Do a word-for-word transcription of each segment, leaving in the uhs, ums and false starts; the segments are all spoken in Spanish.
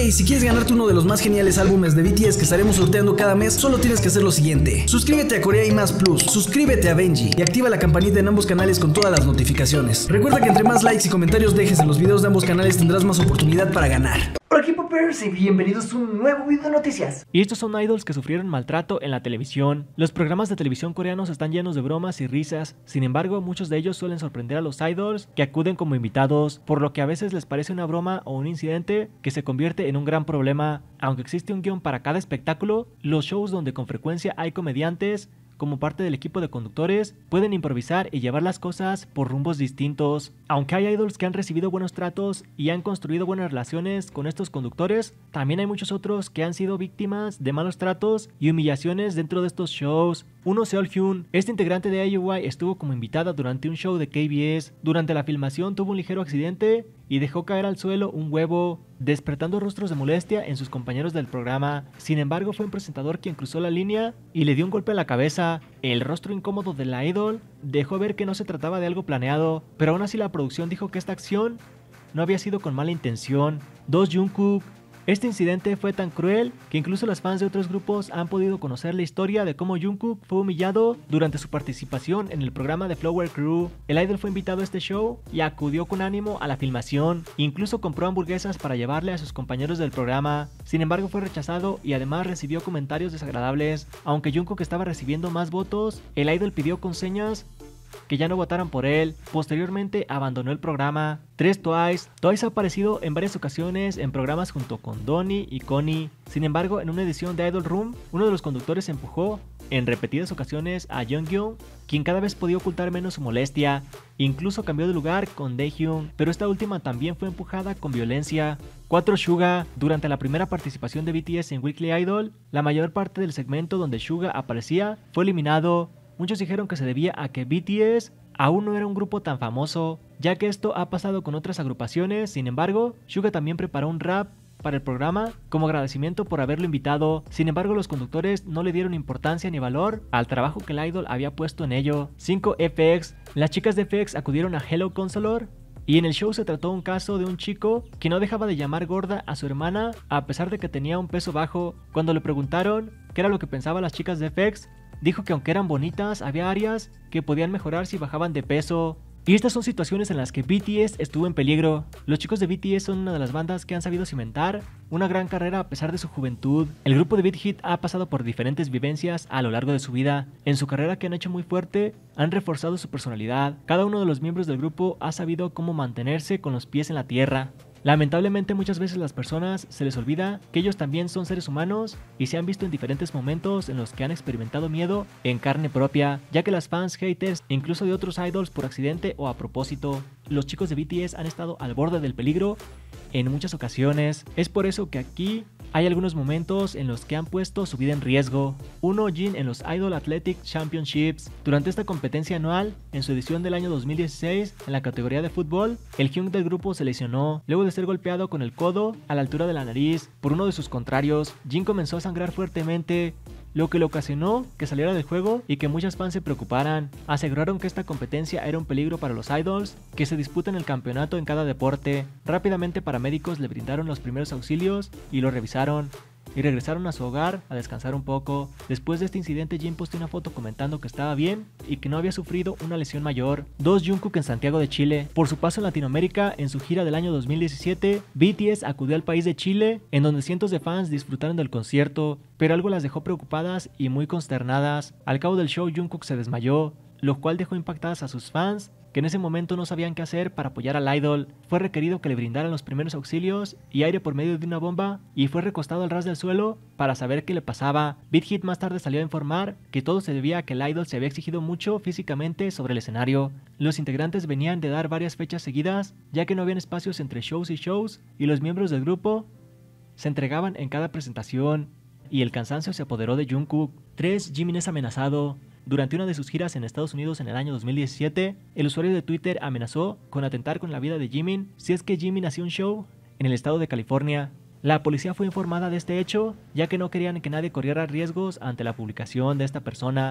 Hey, si quieres ganarte uno de los más geniales álbumes de B T S que estaremos sorteando cada mes, solo tienes que hacer lo siguiente: suscríbete a Corea y Más Plus, suscríbete a Benji y activa la campanita en ambos canales con todas las notificaciones. Recuerda que entre más likes y comentarios dejes en los videos de ambos canales tendrás más oportunidad para ganar. Hola K-Popers y bienvenidos a un nuevo video de noticias. Y estos son idols que sufrieron maltrato en la televisión. Los programas de televisión coreanos están llenos de bromas y risas. Sin embargo, muchos de ellos suelen sorprender a los idols que acuden como invitados, por lo que a veces les parece una broma o un incidente que se convierte en un gran problema. Aunque existe un guión para cada espectáculo, los shows donde con frecuencia hay comediantes como parte del equipo de conductores pueden improvisar y llevar las cosas por rumbos distintos. Aunque hay idols que han recibido buenos tratos y han construido buenas relaciones con estos conductores, también hay muchos otros que han sido víctimas de malos tratos y humillaciones dentro de estos shows. Uno, Seolhyun. Este integrante de I U I estuvo como invitada durante un show de K B S. Durante la filmación tuvo un ligero accidente y dejó caer al suelo un huevo, despertando rostros de molestia en sus compañeros del programa. Sin embargo, fue un presentador quien cruzó la línea y le dio un golpe en la cabeza. El rostro incómodo de la idol dejó ver que no se trataba de algo planeado, pero aún así la producción dijo que esta acción no había sido con mala intención. Dos, Jungkook. Este incidente fue tan cruel que incluso los fans de otros grupos han podido conocer la historia de cómo Jungkook fue humillado durante su participación en el programa de Flower Crew. El idol fue invitado a este show y acudió con ánimo a la filmación. Incluso compró hamburguesas para llevarle a sus compañeros del programa. Sin embargo, fue rechazado y además recibió comentarios desagradables. Aunque Jungkook estaba recibiendo más votos, el idol pidió con señas que ya no votaran por él. Posteriormente abandonó el programa. tres, Twice. Twice ha aparecido en varias ocasiones en programas junto con Donnie y Connie. Sin embargo, en una edición de Idol Room, uno de los conductores empujó en repetidas ocasiones a Jonghyun, quien cada vez podía ocultar menos su molestia. Incluso cambió de lugar con Daehyun, pero esta última también fue empujada con violencia. cuatro, Suga. Durante la primera participación de B T S en Weekly Idol, la mayor parte del segmento donde Suga aparecía fue eliminado. Muchos dijeron que se debía a que B T S aún no era un grupo tan famoso, ya que esto ha pasado con otras agrupaciones. Sin embargo, Suga también preparó un rap para el programa como agradecimiento por haberlo invitado. Sin embargo, los conductores no le dieron importancia ni valor al trabajo que el idol había puesto en ello. cinco, F X. Las chicas de F X acudieron a Hello Counselor y en el show se trató un caso de un chico que no dejaba de llamar gorda a su hermana a pesar de que tenía un peso bajo. Cuando le preguntaron qué era lo que pensaban las chicas de F X, dijo que aunque eran bonitas, había áreas que podían mejorar si bajaban de peso. Y estas son situaciones en las que B T S estuvo en peligro. Los chicos de B T S son una de las bandas que han sabido cimentar una gran carrera a pesar de su juventud. El grupo de Big Hit ha pasado por diferentes vivencias a lo largo de su vida. En su carrera, que han hecho muy fuerte, han reforzado su personalidad. Cada uno de los miembros del grupo ha sabido cómo mantenerse con los pies en la tierra. Lamentablemente, muchas veces las personas se les olvida que ellos también son seres humanos y se han visto en diferentes momentos en los que han experimentado miedo en carne propia, ya que las fans, haters, incluso de otros idols por accidente o a propósito, los chicos de B T S han estado al borde del peligro en muchas ocasiones. Es por eso que aquí hay algunos momentos en los que han puesto su vida en riesgo. uno, Jin en los Idol Athletic Championships. Durante esta competencia anual, en su edición del año dos mil dieciséis, en la categoría de fútbol, el Hyung del grupo se lesionó luego de ser golpeado con el codo a la altura de la nariz por uno de sus contrarios. Jin comenzó a sangrar fuertemente, lo que le ocasionó que saliera del juego y que muchas fans se preocuparan. Aseguraron que esta competencia era un peligro para los idols que se disputan el campeonato en cada deporte. Rápidamente paramédicos le brindaron los primeros auxilios y lo revisaron y regresaron a su hogar a descansar un poco. Después de este incidente, Jin posteó una foto comentando que estaba bien y que no había sufrido una lesión mayor. dos, Jungkook en Santiago de Chile. Por su paso en Latinoamérica en su gira del año dos mil diecisiete, B T S acudió al país de Chile, en donde cientos de fans disfrutaron del concierto, pero algo las dejó preocupadas y muy consternadas. Al cabo del show, Jungkook se desmayó, lo cual dejó impactadas a sus fans, que en ese momento no sabían qué hacer para apoyar al idol. Fue requerido que le brindaran los primeros auxilios y aire por medio de una bomba y fue recostado al ras del suelo para saber qué le pasaba. Big Hit más tarde salió a informar que todo se debía a que el idol se había exigido mucho físicamente sobre el escenario. Los integrantes venían de dar varias fechas seguidas, ya que no habían espacios entre shows y shows, y los miembros del grupo se entregaban en cada presentación, y el cansancio se apoderó de Jungkook. tres, Jimin es amenazado. Durante una de sus giras en Estados Unidos en el año dos mil diecisiete, el usuario de Twitter amenazó con atentar con la vida de Jimin si es que Jimin hacía un show en el estado de California. La policía fue informada de este hecho, ya que no querían que nadie corriera riesgos ante la publicación de esta persona.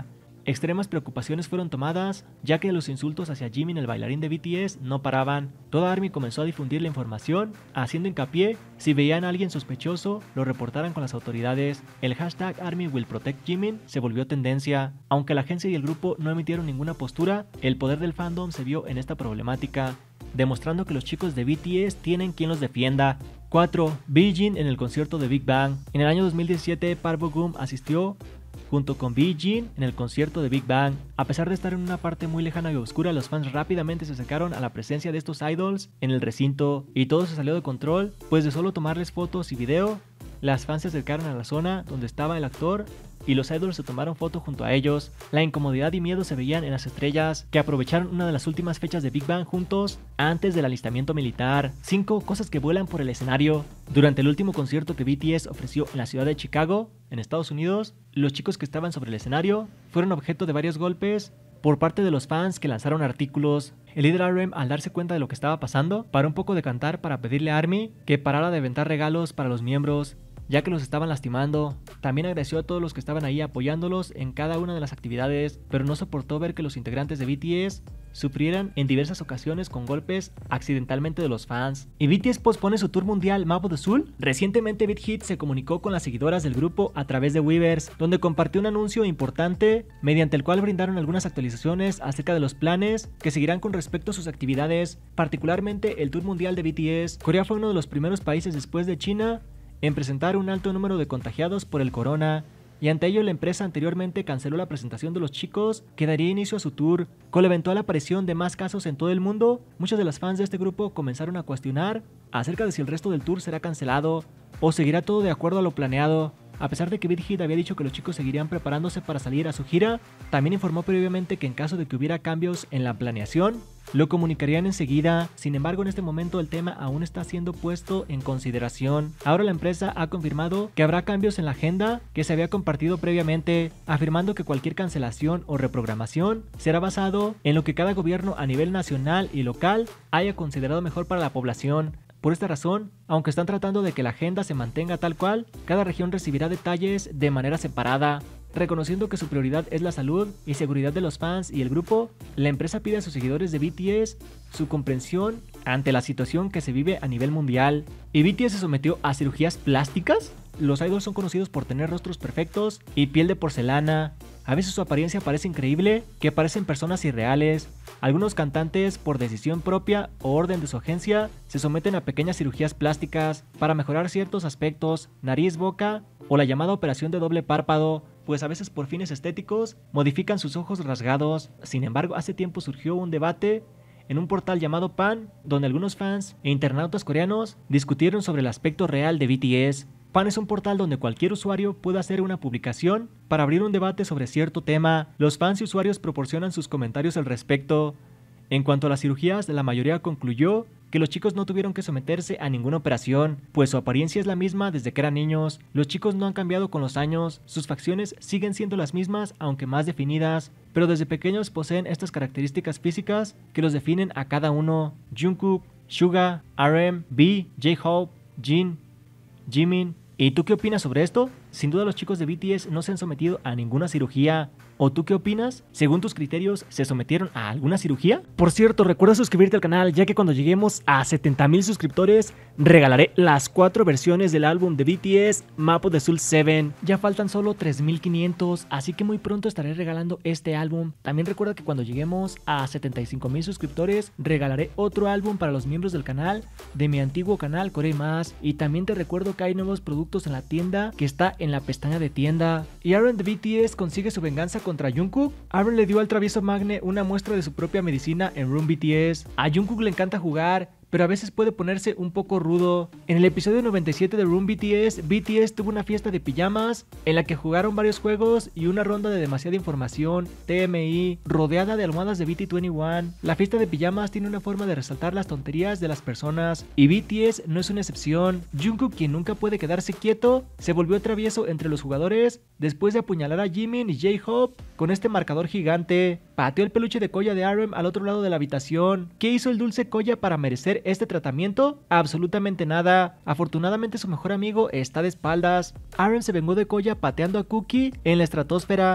extremas preocupaciones fueron tomadas, ya que los insultos hacia Jimin, el bailarín de B T S, no paraban. Toda ARMY comenzó a difundir la información, haciendo hincapié, si veían a alguien sospechoso, lo reportaran con las autoridades. El hashtag ARMY will protect Jimin se volvió tendencia. Aunque la agencia y el grupo no emitieron ninguna postura, el poder del fandom se vio en esta problemática, demostrando que los chicos de B T S tienen quien los defienda. cuatro. Beijing en el concierto de Big Bang. En el año dos mil diecisiete, Park Bo-gum asistió junto con Beijing en el concierto de Big Bang. A pesar de estar en una parte muy lejana y oscura, los fans rápidamente se acercaron a la presencia de estos idols en el recinto y todo se salió de control, pues de solo tomarles fotos y video, las fans se acercaron a la zona donde estaba el actor y los idols se tomaron foto junto a ellos. La incomodidad y miedo se veían en las estrellas, que aprovecharon una de las últimas fechas de Big Bang juntos antes del alistamiento militar. cinco. Cosas que vuelan por el escenario. Durante el último concierto que B T S ofreció en la ciudad de Chicago, en Estados Unidos, los chicos que estaban sobre el escenario fueron objeto de varios golpes por parte de los fans que lanzaron artículos. El líder R M, al darse cuenta de lo que estaba pasando, paró un poco de cantar para pedirle a ARMY que parara de aventar regalos para los miembros, ya que los estaban lastimando. También agradeció a todos los que estaban ahí apoyándolos en cada una de las actividades, pero no soportó ver que los integrantes de B T S sufrieran en diversas ocasiones con golpes accidentalmente de los fans. Y B T S pospone su tour mundial Map of the Soul. Recientemente Big Hit se comunicó con las seguidoras del grupo a través de Weverse, donde compartió un anuncio importante mediante el cual brindaron algunas actualizaciones acerca de los planes que seguirán con respecto a sus actividades, particularmente el tour mundial de B T S. Corea fue uno de los primeros países después de China en presentar un alto número de contagiados por el corona, y ante ello la empresa anteriormente canceló la presentación de los chicos que daría inicio a su tour. Con la eventual aparición de más casos en todo el mundo, muchos de los fans de este grupo comenzaron a cuestionar acerca de si el resto del tour será cancelado o seguirá todo de acuerdo a lo planeado. A pesar de que Big Hit había dicho que los chicos seguirían preparándose para salir a su gira, también informó previamente que en caso de que hubiera cambios en la planeación, lo comunicarían enseguida. Sin embargo, en este momento el tema aún está siendo puesto en consideración. Ahora la empresa ha confirmado que habrá cambios en la agenda que se había compartido previamente, afirmando que cualquier cancelación o reprogramación será basado en lo que cada gobierno a nivel nacional y local haya considerado mejor para la población. Por esta razón, aunque están tratando de que la agenda se mantenga tal cual, cada región recibirá detalles de manera separada. Reconociendo que su prioridad es la salud y seguridad de los fans y el grupo, la empresa pide a sus seguidores de B T S su comprensión ante la situación que se vive a nivel mundial. ¿Y B T S se sometió a cirugías plásticas? Los idols son conocidos por tener rostros perfectos y piel de porcelana. A veces su apariencia parece increíble, que parecen personas irreales. Algunos cantantes, por decisión propia o orden de su agencia, se someten a pequeñas cirugías plásticas para mejorar ciertos aspectos, nariz, boca o la llamada operación de doble párpado, pues a veces por fines estéticos modifican sus ojos rasgados. Sin embargo, hace tiempo surgió un debate en un portal llamado Pan, donde algunos fans e internautas coreanos discutieron sobre el aspecto real de B T S. Pan es un portal donde cualquier usuario puede hacer una publicación para abrir un debate sobre cierto tema. Los fans y usuarios proporcionan sus comentarios al respecto. En cuanto a las cirugías, la mayoría concluyó que los chicos no tuvieron que someterse a ninguna operación, pues su apariencia es la misma desde que eran niños. Los chicos no han cambiado con los años, sus facciones siguen siendo las mismas, aunque más definidas, pero desde pequeños poseen estas características físicas que los definen a cada uno. Jungkook, Suga, R M, V, J-Hope, Jin, Jimin. ¿Y tú qué opinas sobre esto? Sin duda los chicos de B T S no se han sometido a ninguna cirugía. ¿O tú qué opinas? Según tus criterios, ¿se sometieron a alguna cirugía? Por cierto, recuerda suscribirte al canal, ya que cuando lleguemos a setenta mil suscriptores, regalaré las cuatro versiones del álbum de B T S, Map of the Soul siete. Ya faltan solo tres mil quinientos, así que muy pronto estaré regalando este álbum. También recuerda que cuando lleguemos a setenta y cinco mil suscriptores, regalaré otro álbum para los miembros del canal, de mi antiguo canal Corea y Más. Y también te recuerdo que hay nuevos productos en la tienda, que está en la pestaña de tienda. Y Aaron de B T S consigue su venganza contra Jungkook. Aaron le dio al travieso Magne una muestra de su propia medicina en Room B T S. A Jungkook le encanta jugar, pero a veces puede ponerse un poco rudo. En el episodio noventa y siete de Room B T S, B T S tuvo una fiesta de pijamas en la que jugaron varios juegos y una ronda de demasiada información, T M I, rodeada de almohadas de B T veintiuno. La fiesta de pijamas tiene una forma de resaltar las tonterías de las personas y B T S no es una excepción. Jungkook, quien nunca puede quedarse quieto, se volvió travieso entre los jugadores después de apuñalar a Jimin y J-Hope con este marcador gigante. Pateó el peluche de Koya de R M al otro lado de la habitación. ¿Qué hizo el dulce Koya para merecer este tratamiento? Absolutamente nada. Afortunadamente su mejor amigo está de espaldas. R M se vengó de Koya pateando a Cookie en la estratosfera.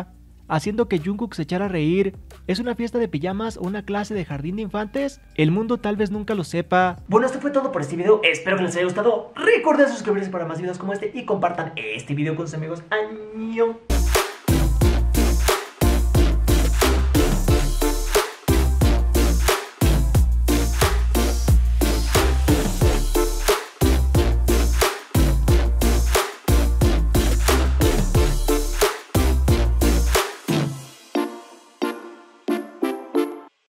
haciendo que Jungkook se echara a reír. ¿Es una fiesta de pijamas o una clase de jardín de infantes? El mundo tal vez nunca lo sepa. Bueno, esto fue todo por este video, espero que les haya gustado. Recuerden suscribirse para más videos como este y compartan este video con sus amigos. ¡Año!